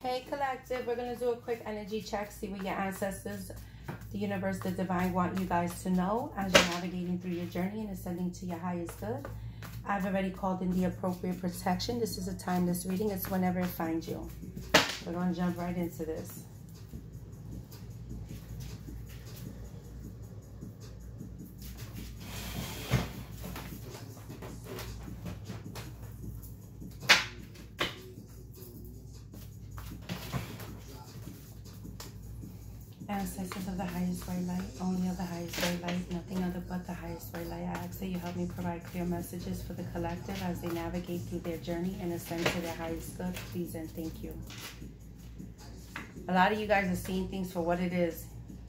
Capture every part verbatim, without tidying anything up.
Hey collective, we're going to do a quick energy check, see what your ancestors, the universe, the divine want you guys to know as you're navigating through your journey and ascending to your highest good. I've already called in the appropriate protection. This is a timeless reading. It's whenever it finds you. We're going to jump right into this. Ancestors of the highest white light, only of the highest white light, nothing other but the highest white light. I ask that you help me provide clear messages for the collective as they navigate through their journey and ascend to their highest good. Please and thank you. A lot of you guys are seeing things for what it is.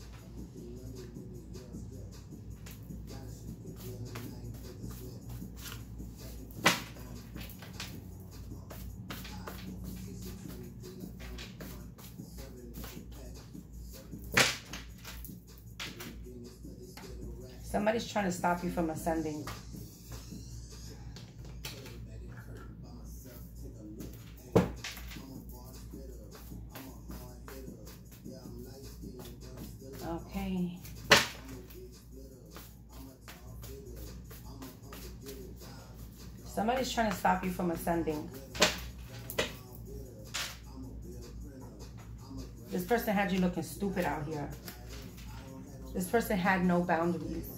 Somebody's trying to stop you from ascending. Okay. Somebody's trying to stop you from ascending. This person had you looking stupid out here. This person had no boundaries.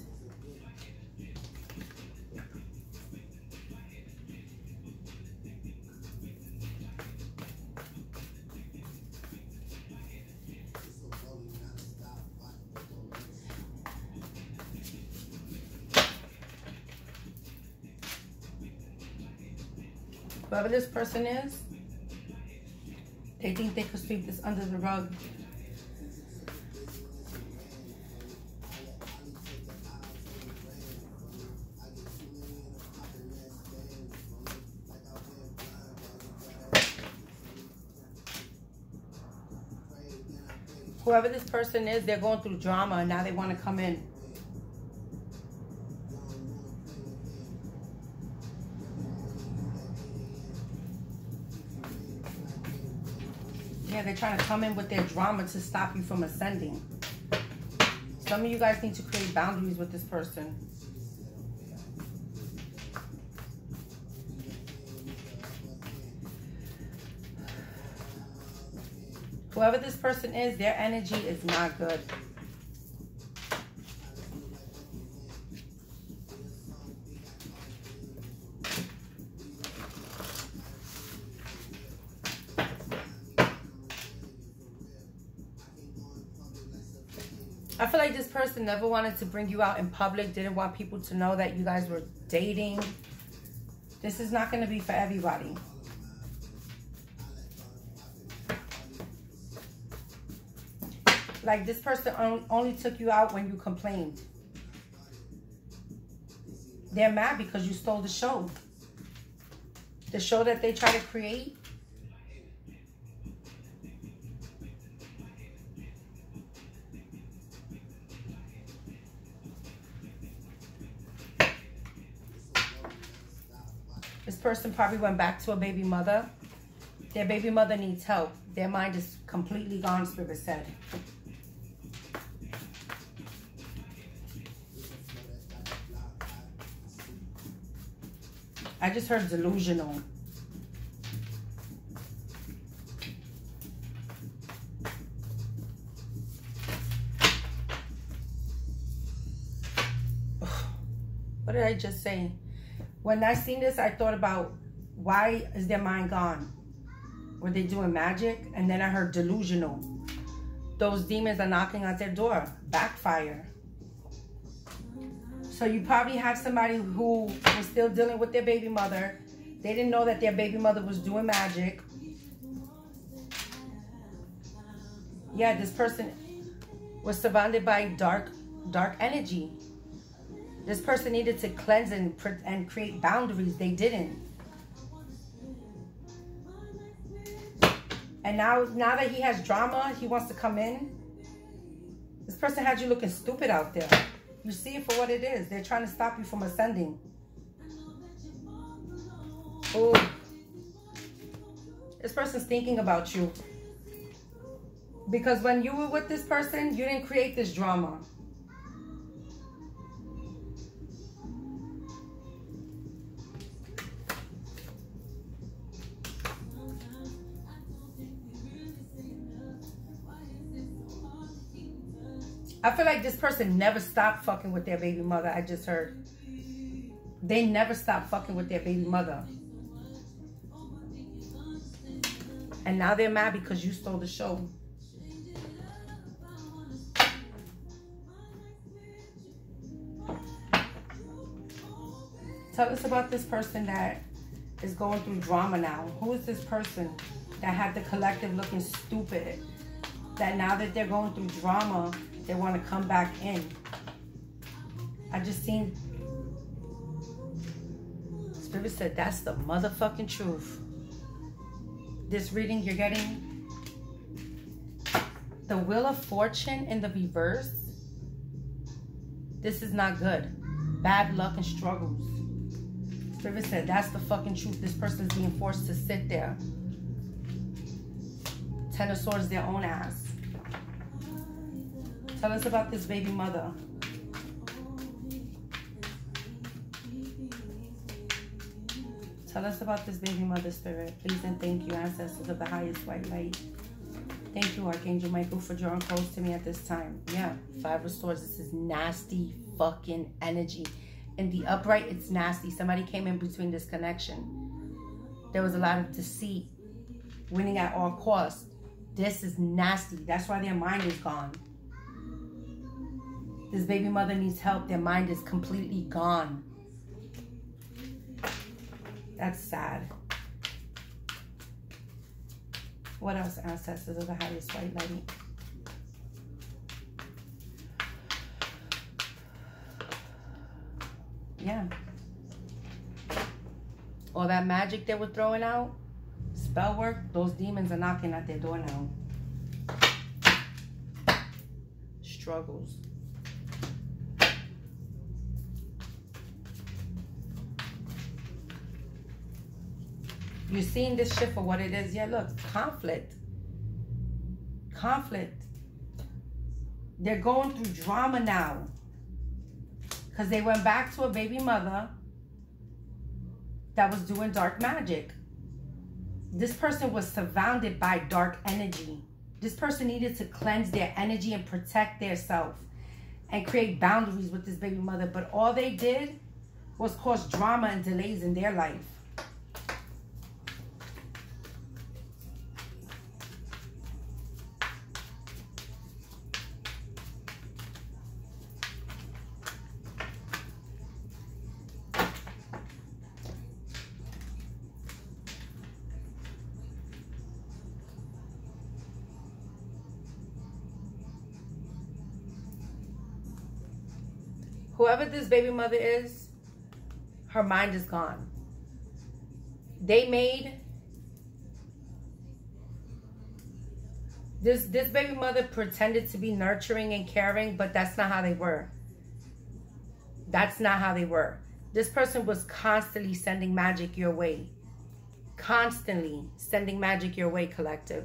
Whoever this person is, they think they could sweep this under the rug. Whoever this person is, they're going through drama and now they want to come in. Yeah, they're trying to come in with their drama to stop you from ascending. Some of you guys need to create boundaries with this person. Whoever this person is, their energy is not good. I feel like this person never wanted to bring you out in public, didn't want people to know that you guys were dating. This is not going to be for everybody. Like this person only took you out when you complained. They're mad because you stole the show. The show that they try to create. This person probably went back to a baby mother. Their baby mother needs help. Their mind is completely gone, Spirit said. I just heard delusional. What did I just say? When I seen this, I thought about, why is their mind gone? Were they doing magic? And then I heard delusional. Those demons are knocking at their door. Backfire. So you probably have somebody who was still dealing with their baby mother. They didn't know that their baby mother was doing magic. Yeah, this person was surrounded by dark, dark energy. This person needed to cleanse and, and create boundaries. They didn't. And now, now that he has drama, he wants to come in. This person had you looking stupid out there. You see it for what it is. They're trying to stop you from ascending. Oh, this person's thinking about you. Because when you were with this person, you didn't create this drama. I feel like this person never stopped fucking with their baby mother. I just heard. They never stopped fucking with their baby mother. And now they're mad because you stole the show. Tell us about this person that is going through drama now. Who is this person that had the collective looking stupid? That now that they're going through drama, they want to come back in. I just seen... Spirit said, that's the motherfucking truth. This reading you're getting, the Wheel of Fortune in the reverse. This is not good. Bad luck and struggles. Spirit said, that's the fucking truth. This person is being forced to sit there. Ten of Swords, their own ass. Tell us about this baby mother. Tell us about this baby mother, Spirit. Please and thank you, ancestors of the highest white light. Thank you, Archangel Michael, for drawing close to me at this time. Yeah, Five of Swords. This is nasty fucking energy. In the upright, it's nasty. Somebody came in between this connection. There was a lot of deceit. Winning at all costs. This is nasty. That's why their mind is gone. This baby mother needs help. Their mind is completely gone. That's sad. What else, ancestors of the highest white light? Yeah. All that magic they were throwing out, spell work, those demons are knocking at their door now. Struggles. You're seeing this shit for what it is. Yeah, look, conflict. Conflict. They're going through drama now. Because they went back to a baby mother that was doing dark magic. This person was surrounded by dark energy. This person needed to cleanse their energy and protect their self and create boundaries with this baby mother. But all they did was cause drama and delays in their life. Whoever this baby mother is, her mind is gone. They made this this baby mother pretended to be nurturing and caring, but that's not how they were. That's not how they were. This person was constantly sending magic your way. Constantly sending magic your way, collective.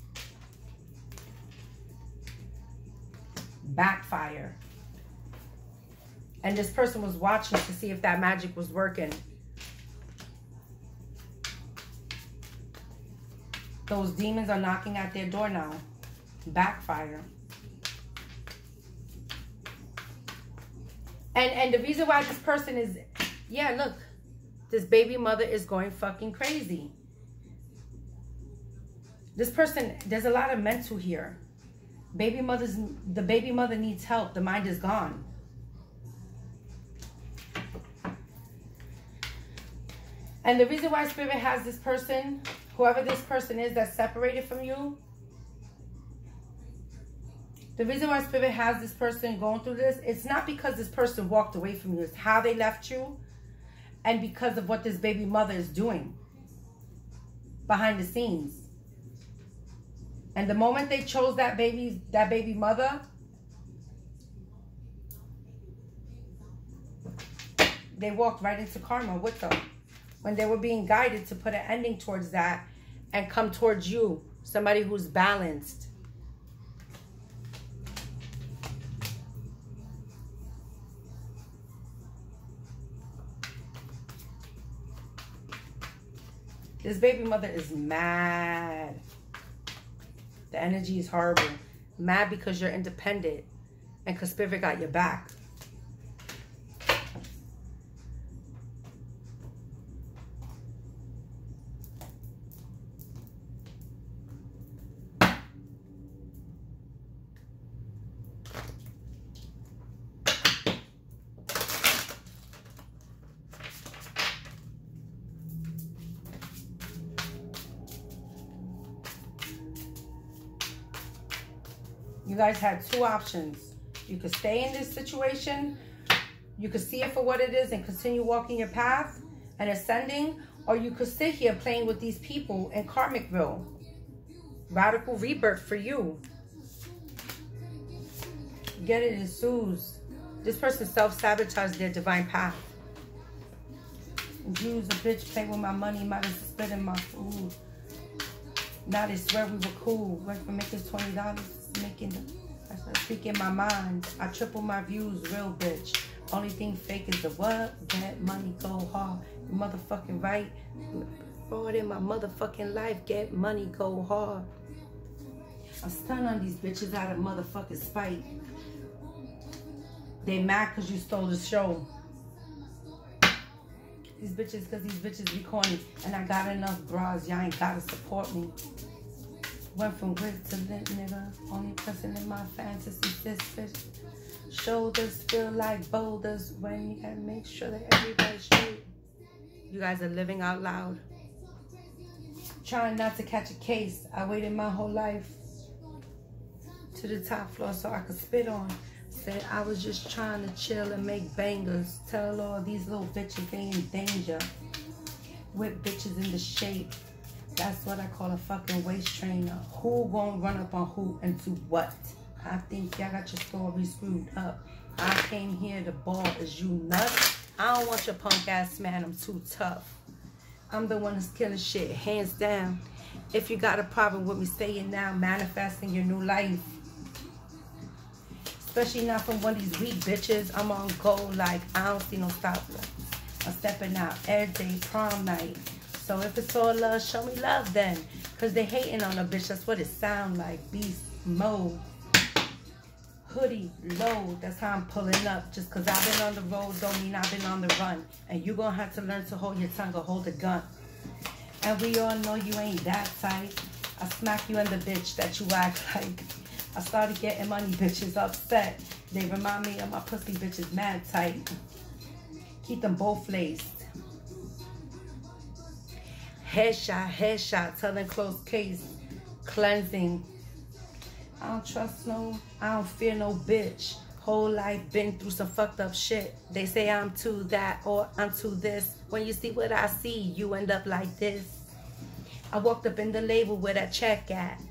Backfire. And this person was watching to see if that magic was working. Those demons are knocking at their door now. Backfire. And and the reason why this person is, yeah, look, this baby mother is going fucking crazy. This person, there's a lot of mental here. Baby mother's, the baby mother needs help. The mind is gone. And the reason why Spirit has this person, whoever this person is that's separated from you, the reason why Spirit has this person going through this, it's not because this person walked away from you. It's how they left you and because of what this baby mother is doing behind the scenes. And the moment they chose that baby, that baby mother, they walked right into karma with them. When they were being guided to put an ending towards that and come towards you, somebody who's balanced. This baby mother is mad. The energy is horrible. Mad because you're independent and because Spirit got your back. You guys had two options. You could stay in this situation, you could see it for what it is and continue walking your path and ascending, or you could sit here playing with these people in Karmicville. Radical rebirth for you. Get it, ensues. This person self-sabotaged their divine path. Jews, a bitch, play with my money, might have spit in my food. Now they swear we were cool. Went from making twenty dollars, making the, I started speaking my mind. I triple my views, real bitch. Only thing fake is the what? Get money, go hard. You motherfucking right. Forward in my motherfucking life. Get money, go hard. I'm stunned on these bitches out of motherfucking spite. They mad cause you stole the show. These bitches, cause these bitches be corny. And I got enough bras, y'all ain't gotta support me. Went from grit to lit, nigga. Only person in my fantasy, this bitch. Shoulders feel like boulders when you gotta make sure that everybody's straight. You guys are living out loud. Trying not to catch a case. I waited my whole life to the top floor so I could spit on. Said I was just trying to chill and make bangers. Tell all these little bitches they in danger. Whip bitches in the shape. That's what I call a fucking waist trainer. Who gonna run up on who and do what? I think y'all got your story screwed up. I came here to ball. Is you nuts? I don't want your punk ass man. I'm too tough. I'm the one that's killing shit, hands down. If you got a problem with me, say it now. Manifesting your new life. Especially not from one of these weak bitches. I'm on go like I don't see no stoplights. I'm stepping out every day, prom night. So if it's all love, show me love then. Cause they hating on a bitch, that's what it sound like. Beast mode. Hoodie low, that's how I'm pulling up. Just cause I've been on the road don't mean I've been on the run. And you gonna have to learn to hold your tongue or hold a gun. And we all know you ain't that tight. I smack you in the bitch that you act like. I started getting money bitches upset. They remind me of my pussy bitches mad tight. Keep them both laced. Headshot, headshot, telling close case. Cleansing. I don't trust no, I don't fear no bitch. Whole life been through some fucked up shit. They say I'm to that or I'm to this. When you see what I see, you end up like this. I walked up in the label where that check at.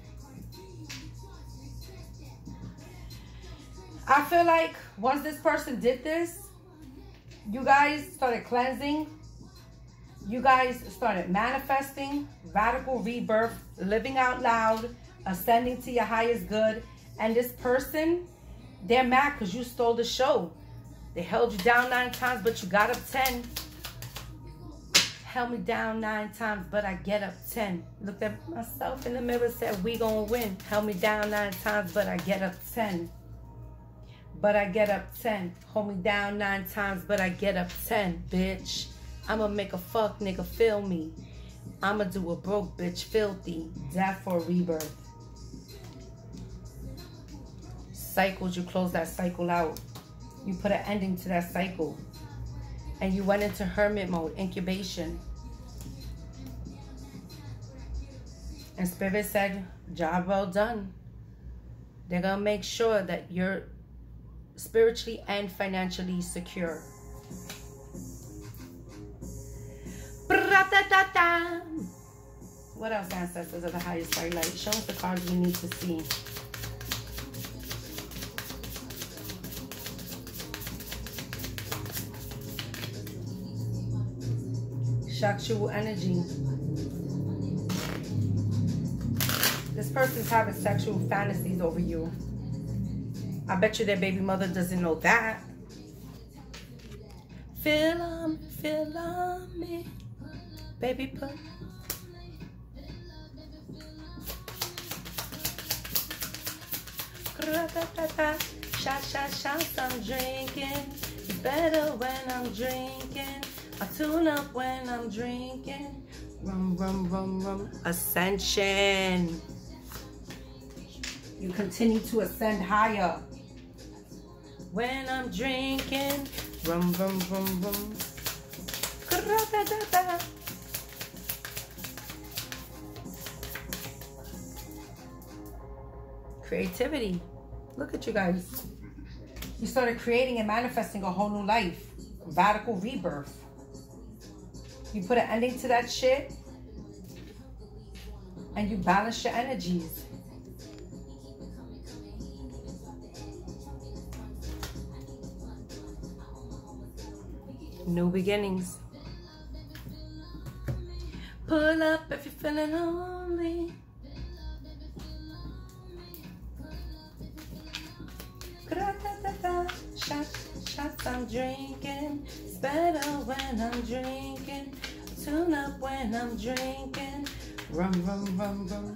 I feel like once this person did this, you guys started cleansing. You guys started manifesting, radical rebirth, living out loud, ascending to your highest good. And this person, they're mad because you stole the show. They held you down nine times, but you got up ten. Held me down nine times, but I get up ten. Looked at myself in the mirror, said, we gonna win. Held me down nine times, but I get up ten. But I get up ten. Hold me down nine times, but I get up ten, bitch. I'ma make a fuck nigga feel me. I'ma do a broke bitch filthy. That for rebirth. Cycles, you close that cycle out. You put an ending to that cycle. And you went into hermit mode, incubation. And Spirit said, job well done. They're gonna make sure that you're spiritually and financially secure. What else, ancestors of the highest light? Show us the cards we need to see. Sexual energy. This person's having sexual fantasies over you. I bet you their baby mother doesn't know that. Feel on me, feel on me. Baby, put Shot, shot, shots, I'm drinking. It's better when I'm drinking. I tune up when I'm drinking. Rum, rum, rum, rum. Ascension. You continue to ascend higher. When I'm drinking. Rum, rum, rum, rum. Creativity. Look at you guys. You started creating and manifesting a whole new life. Radical rebirth. You put an ending to that shit. And you balance your energies. New beginnings. Pull up if you're feeling lonely. Shot, shots I'm drinking. It's better when I'm drinking. Tune up when I'm drinking. Rum, rum, rum, rum.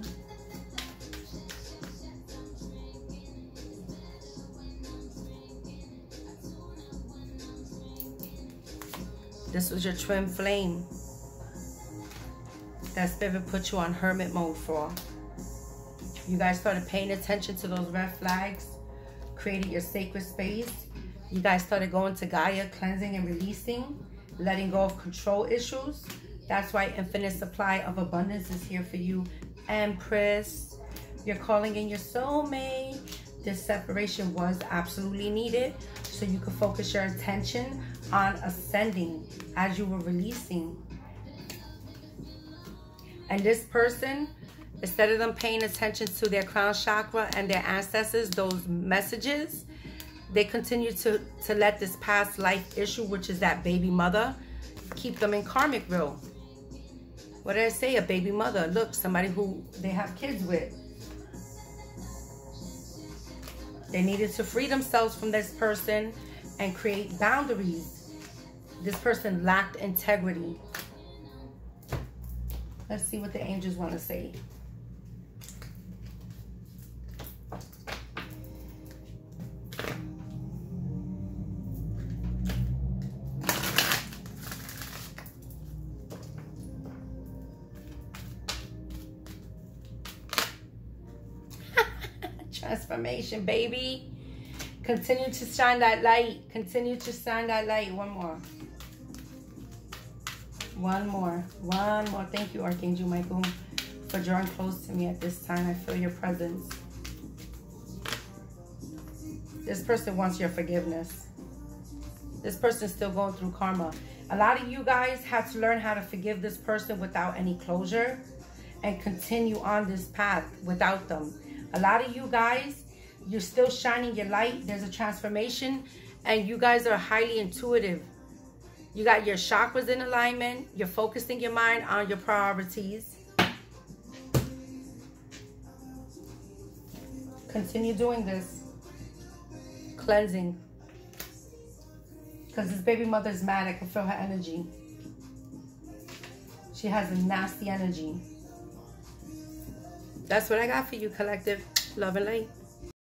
This was your twin flame. That spirit put you on hermit mode for. You guys started paying attention to those red flags. Created your sacred space. You guys started going to Gaia, cleansing and releasing, letting go of control issues. That's why infinite supply of abundance is here for you. Empress, you're calling in your soulmate. This separation was absolutely needed so you could focus your attention on ascending as you were releasing. And this person, instead of them paying attention to their crown chakra and their ancestors, those messages, they continue to, to let this past life issue, which is that baby mother, keep them in karmic role. What did I say? A baby mother. Look, somebody who they have kids with. They needed to free themselves from this person and create boundaries. This person lacked integrity. Let's see what the angels want to say. Transformation, baby. Continue to shine that light. Continue to shine that light. One more. One more. One more. Thank you, Archangel Michael, for drawing close to me at this time. I feel your presence. This person wants your forgiveness. This person's still going through karma. A lot of you guys have to learn how to forgive this person without any closure and continue on this path without them. A lot of you guys, you're still shining your light. There's a transformation and you guys are highly intuitive. You got your chakras in alignment. You're focusing your mind on your priorities. Continue doing this. Cleansing. Because this baby mother is mad. I can feel her energy. She has a nasty energy. That's what I got for you, collective. Love and light.